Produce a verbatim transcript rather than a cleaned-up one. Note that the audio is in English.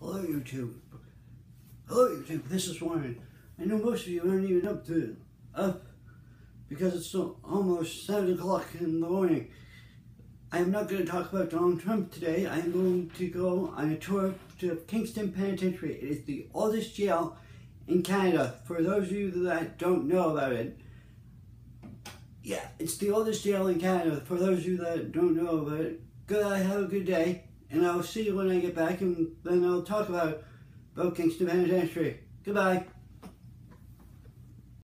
Hello YouTube. Hello YouTube, this is Warren. I know most of you aren't even up to up because it's so, almost seven o'clock in the morning. I am not going to talk about Donald Trump today. I am going to go on a tour to Kingston Penitentiary. It is the oldest jail in Canada. For those of you that don't know about it, yeah, it's the oldest jail in Canada. For those of you that don't know about it, good, have a good day. And I'll see you when I get back, and then I'll talk about, about Kingston Penitentiary. Goodbye.